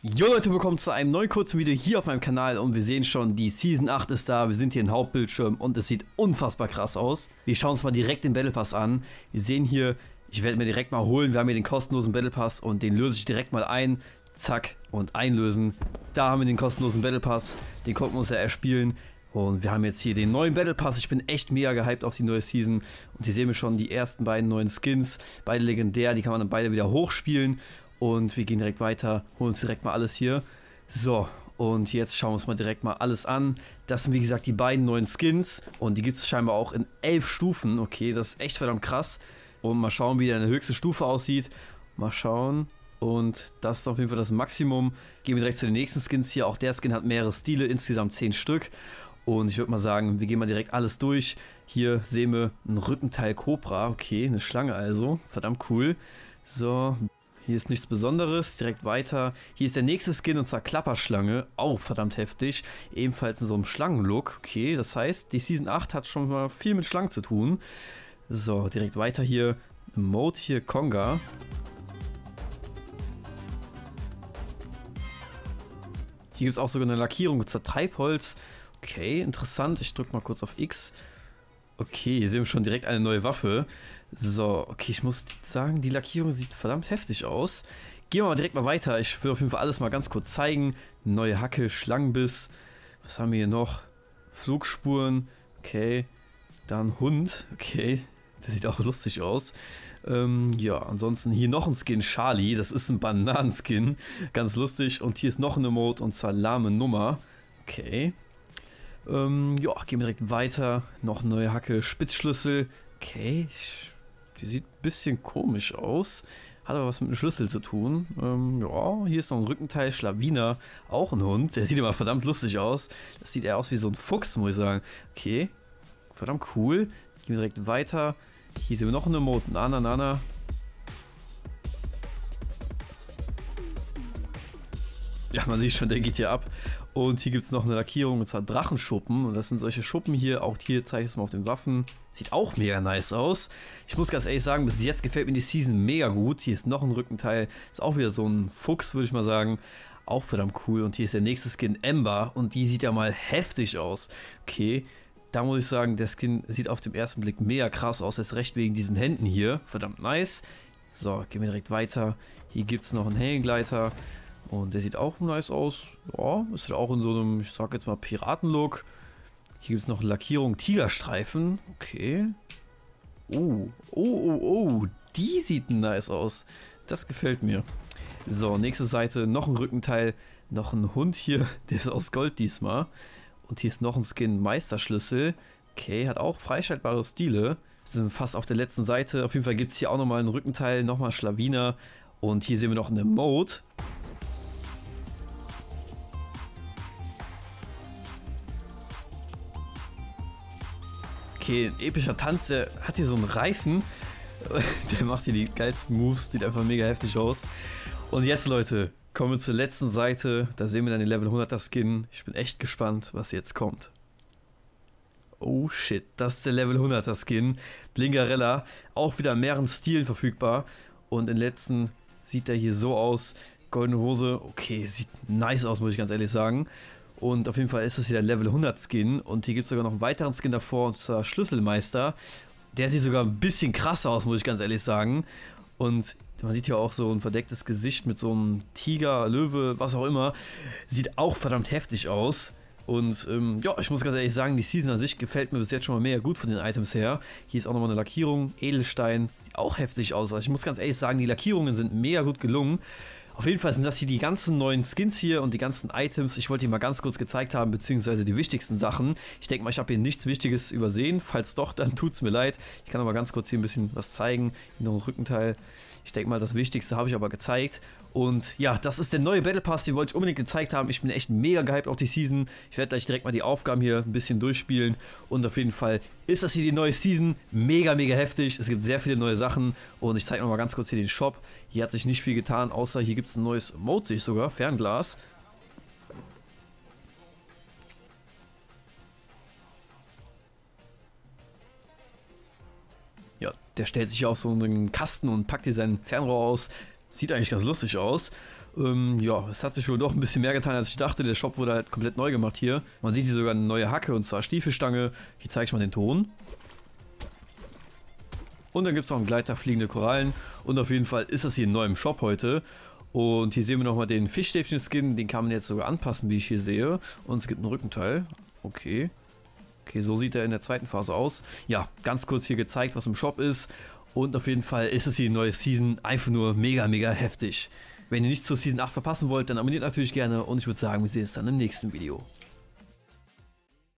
Jo Leute, willkommen zu einem neuen kurzen Video hier auf meinem Kanal und wir sehen schon, die Season 8 ist da, wir sind hier im Hauptbildschirm und es sieht unfassbar krass aus. Wir schauen uns mal direkt den Battle Pass an. Wir sehen hier, ich werde mir direkt mal holen, wir haben hier den kostenlosen Battle Pass und den löse ich direkt mal ein. Zack und einlösen. Da haben wir den kostenlosen Battle Pass, den konnten wir uns ja erspielen. Und wir haben jetzt hier den neuen Battle Pass. Ich bin echt mega gehypt auf die neue Season. Und hier sehen wir schon die ersten beiden neuen Skins. Beide legendär, die kann man dann beide wieder hochspielen. Und wir gehen direkt weiter, holen uns direkt mal alles hier. So, und jetzt schauen wir uns mal direkt mal alles an. Das sind wie gesagt die beiden neuen Skins. Und die gibt es scheinbar auch in 11 Stufen. Okay, das ist echt verdammt krass. Und mal schauen, wie der in der höchsten Stufe aussieht. Mal schauen. Und das ist auf jeden Fall das Maximum. Gehen wir direkt zu den nächsten Skins hier. Auch der Skin hat mehrere Stile, insgesamt 10 Stück. Und ich würde mal sagen, wir gehen mal direkt alles durch. Hier sehen wir ein Rückenteil Cobra. Okay, eine Schlange also. Verdammt cool. So, hier ist nichts Besonderes. Direkt weiter. Hier ist der nächste Skin und zwar Klapperschlange. Auch verdammt heftig. Ebenfalls in so einem Schlangenlook. Okay, das heißt, die Season 8 hat schon mal viel mit Schlangen zu tun. So, direkt weiter hier. Mode hier Konga. Hier gibt es auch sogar eine Lackierung zur Treibholz. Okay, interessant. Ich drücke mal kurz auf X. Okay, hier sehen wir schon direkt eine neue Waffe. So, okay, ich muss sagen, die Lackierung sieht verdammt heftig aus. Gehen wir mal direkt mal weiter. Ich will auf jeden Fall alles mal ganz kurz zeigen. Neue Hacke, Schlangenbiss. Was haben wir hier noch? Flugspuren. Okay. Dann Hund. Okay. Der sieht auch lustig aus. Ja, ansonsten hier noch ein Skin, Charlie. Das ist ein Bananenskin. Ganz lustig. Und hier ist noch eine Emote und zwar lahme Nummer. Okay. Ja, gehen wir direkt weiter. Noch eine neue Hacke, Spitzschlüssel. Okay. Die sieht ein bisschen komisch aus. Hat aber was mit dem Schlüssel zu tun. Ja, hier ist noch ein Rückenteil, Schlawiner. Auch ein Hund. Der sieht immer verdammt lustig aus. Das sieht eher aus wie so ein Fuchs, muss ich sagen. Okay. Verdammt cool. Gehen wir direkt weiter. Hier sehen wir noch eine Emote, ein Ananana. Ja, man sieht schon, der geht hier ab. Und hier gibt es noch eine Lackierung, und zwar Drachenschuppen. Und das sind solche Schuppen hier. Auch hier zeige ich es mal auf den Waffen. Sieht auch mega nice aus. Ich muss ganz ehrlich sagen, bis jetzt gefällt mir die Season mega gut. Hier ist noch ein Rückenteil. Ist auch wieder so ein Fuchs, würde ich mal sagen. Auch verdammt cool. Und hier ist der nächste Skin, Ember. Und die sieht ja mal heftig aus. Okay. Da muss ich sagen, der Skin sieht auf den ersten Blick mega krass aus, erst recht wegen diesen Händen hier. Verdammt nice. So, gehen wir direkt weiter. Hier gibt es noch einen Hellengleiter. Und der sieht auch nice aus. Ja, ist auch in so einem, ich sag jetzt mal, Piratenlook. Hier gibt es noch eine Lackierung Tigerstreifen. Okay. Oh, die sieht nice aus. Das gefällt mir. So, nächste Seite, noch ein Rückenteil. Noch ein Hund hier, der ist aus Gold diesmal. Und hier ist noch ein Skin, Meisterschlüssel. Okay, hat auch freischaltbare Stile. Wir sind fast auf der letzten Seite. Auf jeden Fall gibt es hier auch nochmal einen Rückenteil, nochmal Schlawiner. Und hier sehen wir noch eine Emote. Okay, ein epischer Tanz, der hat hier so einen Reifen. Der macht hier die geilsten Moves, sieht einfach mega heftig aus. Und jetzt, Leute, kommen wir zur letzten Seite. Da sehen wir dann den Level 100er Skin. Ich bin echt gespannt, was jetzt kommt. Oh shit, das ist der Level 100er Skin. Blingarella, auch wieder in mehreren Stilen verfügbar. Und im letzten sieht er hier so aus. Goldene Hose, okay, sieht nice aus, muss ich ganz ehrlich sagen. Und auf jeden Fall ist das hier der Level 100 Skin. Und hier gibt es sogar noch einen weiteren Skin davor, und zwar Schlüsselmeister. Der sieht sogar ein bisschen krasser aus, muss ich ganz ehrlich sagen. Und man sieht hier auch so ein verdecktes Gesicht mit so einem Tiger, Löwe, was auch immer. Sieht auch verdammt heftig aus. Und ja, ich muss ganz ehrlich sagen, die Season an sich gefällt mir bis jetzt schon mal mega gut von den Items her. Hier ist auch nochmal eine Lackierung, Edelstein. Sieht auch heftig aus. Also ich muss ganz ehrlich sagen, die Lackierungen sind mega gut gelungen. Auf jeden Fall sind das hier die ganzen neuen Skins hier und die ganzen Items. Ich wollte die mal ganz kurz gezeigt haben, beziehungsweise die wichtigsten Sachen. Ich denke mal, ich habe hier nichts Wichtiges übersehen. Falls doch, dann tut es mir leid. Ich kann aber ganz kurz hier ein bisschen was zeigen. Hier noch ein Rückenteil. Ich denke mal, das Wichtigste habe ich aber gezeigt. Und ja, das ist der neue Battle Pass, den wollte ich unbedingt gezeigt haben. Ich bin echt mega gehypt auf die Season. Ich werde gleich direkt mal die Aufgaben hier ein bisschen durchspielen. Und auf jeden Fall ist das hier die neue Season. Mega, mega heftig. Es gibt sehr viele neue Sachen. Und ich zeige noch mal ganz kurz hier den Shop. Hier hat sich nicht viel getan, außer hier gibt es ein neues Mode, sehe ich sogar. Fernglas. Ja, der stellt sich auf so einen Kasten und packt hier sein Fernrohr aus. Sieht eigentlich ganz lustig aus. Ja, es hat sich wohl doch ein bisschen mehr getan, als ich dachte. Der Shop wurde halt komplett neu gemacht hier. Man sieht hier sogar eine neue Hacke, und zwar Stiefelstange. Hier zeige ich mal den Ton. Und dann gibt es auch einen Gleiter, fliegende Korallen. Und auf jeden Fall ist das hier neu im Shop heute. Und hier sehen wir nochmal den Fischstäbchen-Skin. Den kann man jetzt sogar anpassen, wie ich hier sehe. Und es gibt einen Rückenteil. Okay. Okay, so sieht er in der zweiten Phase aus. Ja, ganz kurz hier gezeigt, was im Shop ist. Und auf jeden Fall ist es hier die neue Season. Einfach nur mega, mega heftig. Wenn ihr nichts zur Season 8 verpassen wollt, dann abonniert natürlich gerne. Und ich würde sagen, wir sehen uns dann im nächsten Video.